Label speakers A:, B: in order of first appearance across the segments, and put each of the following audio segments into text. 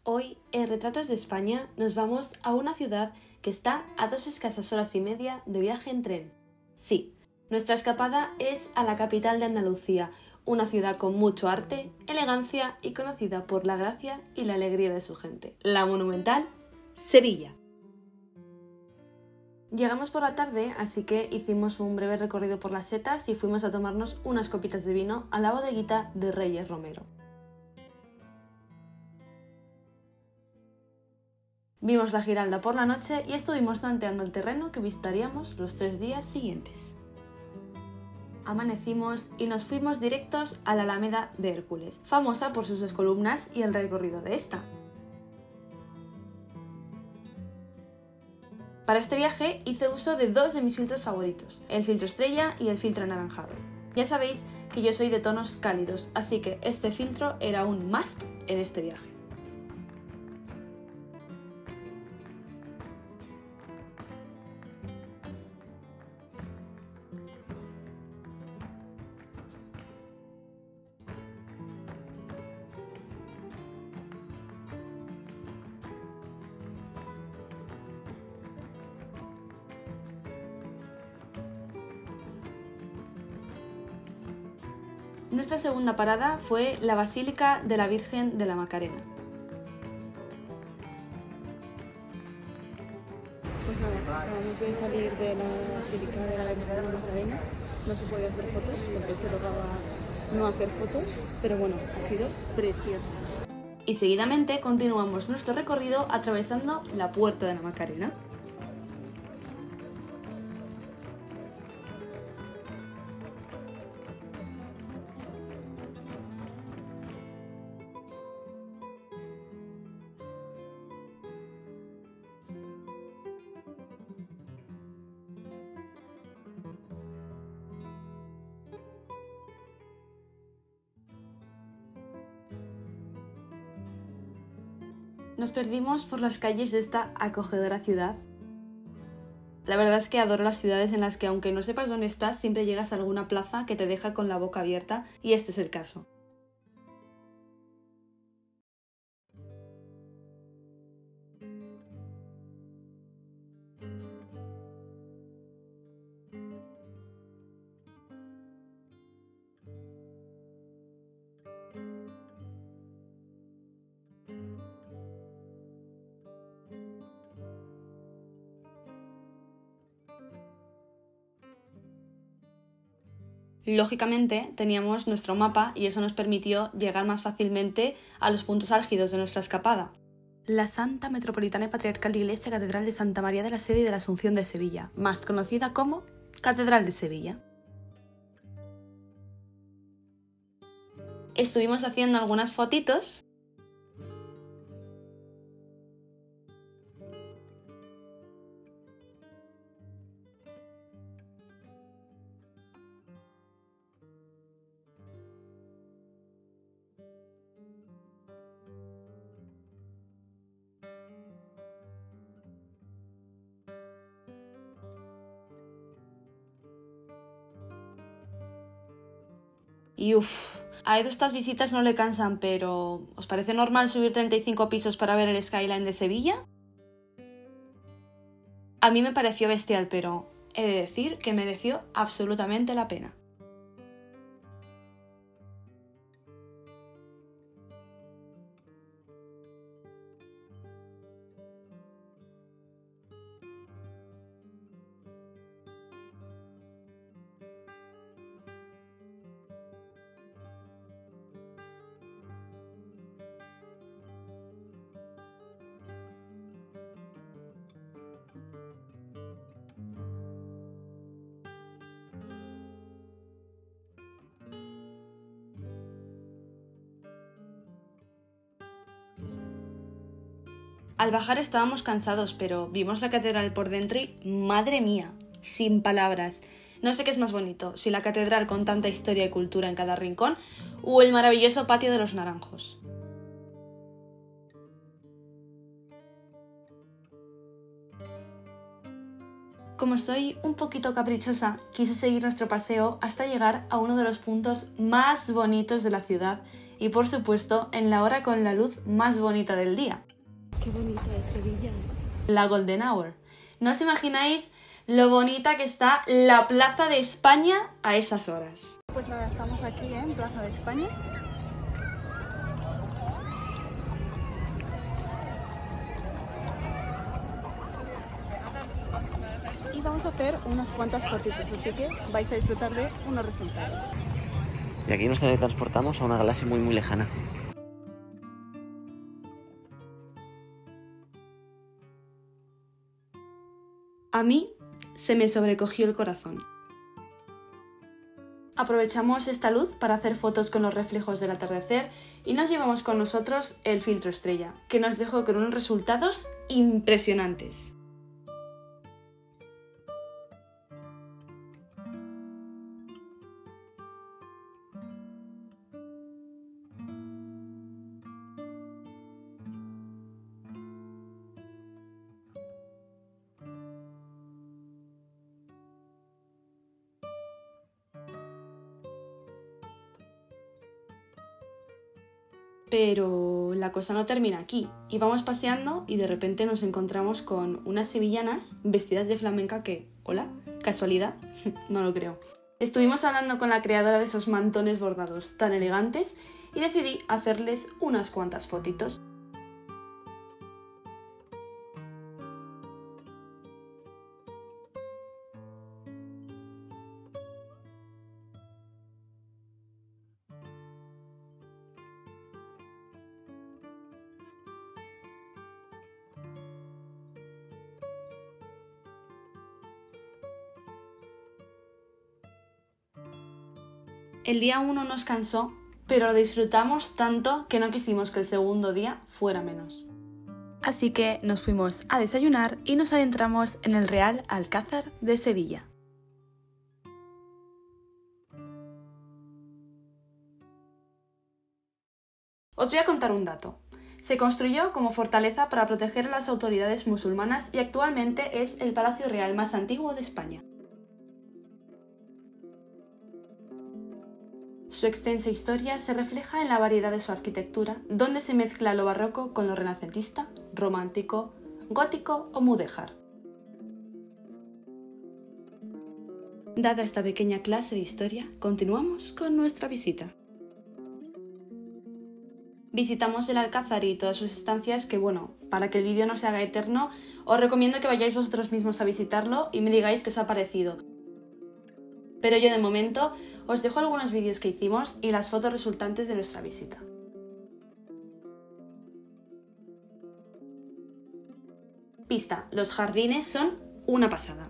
A: Hoy, en Retratos de España, nos vamos a una ciudad que está a 2 escasas horas y media de viaje en tren. Sí, nuestra escapada es a la capital de Andalucía, una ciudad con mucho arte, elegancia y conocida por la gracia y la alegría de su gente, la monumental Sevilla. Llegamos por la tarde, así que hicimos un breve recorrido por las setas y fuimos a tomarnos unas copitas de vino a la bodeguita de Reyes Romero. Vimos la Giralda por la noche y estuvimos tanteando el terreno que visitaríamos los 3 días siguientes. Amanecimos y nos fuimos directos a la Alameda de Hércules, famosa por sus 2 columnas y el recorrido de esta. Para este viaje hice uso de 2 de mis filtros favoritos, el filtro estrella y el filtro anaranjado. Ya sabéis que yo soy de tonos cálidos, así que este filtro era un must en este viaje. Nuestra segunda parada fue la Basílica de la Virgen de la Macarena.
B: Pues nada, acabamos de salir de la Basílica de la Virgen de la Macarena. No se podía hacer fotos porque se rogaba no hacer fotos, pero bueno, ha sido preciosa.
A: Y seguidamente continuamos nuestro recorrido atravesando la Puerta de la Macarena. Nos perdimos por las calles de esta acogedora ciudad. La verdad es que adoro las ciudades en las que, aunque no sepas dónde estás, siempre llegas a alguna plaza que te deja con la boca abierta, y este es el caso. Lógicamente teníamos nuestro mapa y eso nos permitió llegar más fácilmente a los puntos álgidos de nuestra escapada. La Santa Metropolitana y Patriarcal Iglesia Catedral de Santa María de la Sede y de la Asunción de Sevilla, más conocida como Catedral de Sevilla. Estuvimos haciendo algunas fotitos. Y a Edu estas visitas no le cansan, pero ¿os parece normal subir 35 pisos para ver el skyline de Sevilla? A mí me pareció bestial, pero he de decir que mereció absolutamente la pena. Al bajar estábamos cansados, pero vimos la catedral por dentro y ¡madre mía! Sin palabras. No sé qué es más bonito, si la catedral con tanta historia y cultura en cada rincón o el maravilloso patio de los Naranjos. Como soy un poquito caprichosa, quise seguir nuestro paseo hasta llegar a uno de los puntos más bonitos de la ciudad, y por supuesto en la hora con la luz más bonita del día.
B: Qué bonita es Sevilla.
A: La Golden Hour. No os imagináis lo bonita que está la Plaza de España a esas horas.
B: Pues nada, estamos aquí en Plaza de España. Y vamos a hacer unas cuantas fotitos, así que vais a disfrutar de unos resultados.
C: Y aquí nos teletransportamos a una galaxia muy lejana.
A: A mí se me sobrecogió el corazón. Aprovechamos esta luz para hacer fotos con los reflejos del atardecer y nos llevamos con nosotros el filtro estrella, que nos dejó con unos resultados impresionantes. Pero la cosa no termina aquí. Íbamos paseando y de repente nos encontramos con unas sevillanas vestidas de flamenca que, ¿hola? ¿Casualidad? No lo creo. Estuvimos hablando con la creadora de esos mantones bordados tan elegantes y decidí hacerles unas cuantas fotitos. El día 1 nos cansó, pero lo disfrutamos tanto que no quisimos que el segundo día fuera menos. Así que nos fuimos a desayunar y nos adentramos en el Real Alcázar de Sevilla. Os voy a contar un dato. Se construyó como fortaleza para proteger a las autoridades musulmanas y actualmente es el palacio real más antiguo de España. Su extensa historia se refleja en la variedad de su arquitectura, donde se mezcla lo barroco con lo renacentista, romántico, gótico o mudéjar. Dada esta pequeña clase de historia, continuamos con nuestra visita. Visitamos el Alcázar y todas sus estancias que, bueno, para que el vídeo no se haga eterno, os recomiendo que vayáis vosotros mismos a visitarlo y me digáis qué os ha parecido. Pero yo de momento os dejo algunos vídeos que hicimos y las fotos resultantes de nuestra visita. Pista, los jardines son una pasada.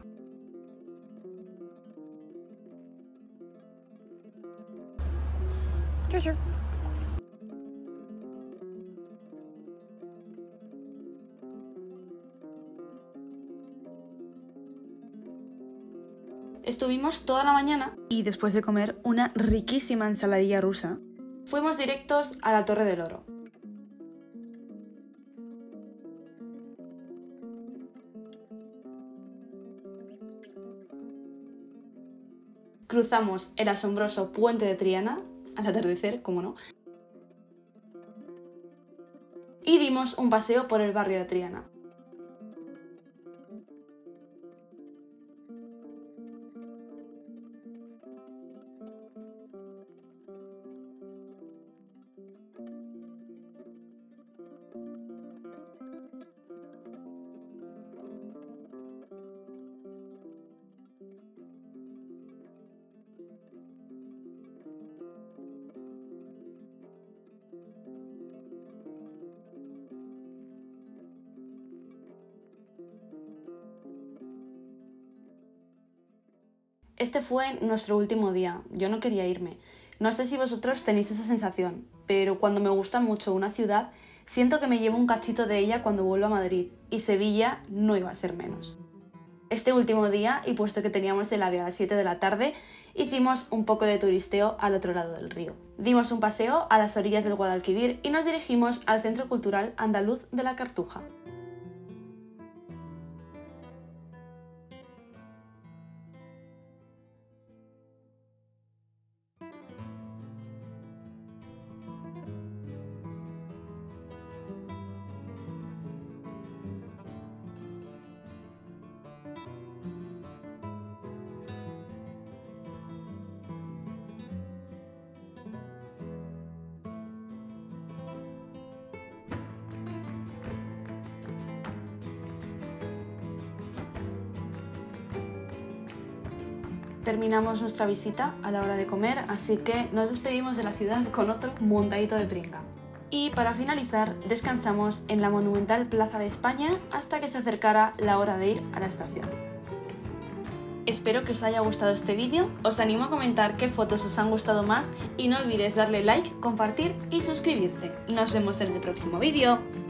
A: Estuvimos toda la mañana y después de comer una riquísima ensaladilla rusa, fuimos directos a la Torre del Oro. Cruzamos el asombroso puente de Triana, al atardecer, como no, y dimos un paseo por el barrio de Triana. Este fue nuestro último día, yo no quería irme. No sé si vosotros tenéis esa sensación, pero cuando me gusta mucho una ciudad, siento que me llevo un cachito de ella cuando vuelvo a Madrid, y Sevilla no iba a ser menos. Este último día, y puesto que teníamos el AVE a las 7 de la tarde, hicimos un poco de turisteo al otro lado del río. Dimos un paseo a las orillas del Guadalquivir y nos dirigimos al Centro Cultural Andaluz de la Cartuja. terminamos nuestra visita a la hora de comer, así que nos despedimos de la ciudad con otro montadito de pringa. Y para finalizar, descansamos en la monumental Plaza de España hasta que se acercara la hora de ir a la estación. Espero que os haya gustado este vídeo, os animo a comentar qué fotos os han gustado más y no olvides darle like, compartir y suscribirte. Nos vemos en el próximo vídeo.